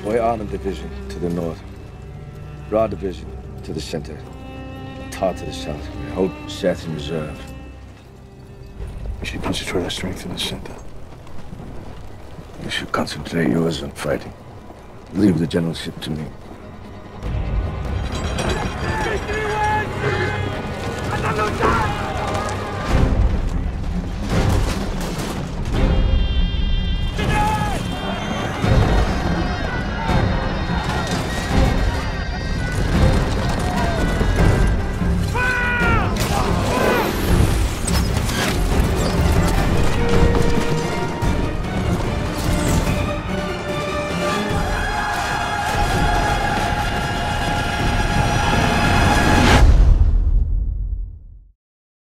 Boy Armor Division to the north. Raw Division to the center. Tar to the south. We hold Seth in reserve. We should concentrate our strength in the center. You should concentrate yours on fighting. Leave the generalship to me.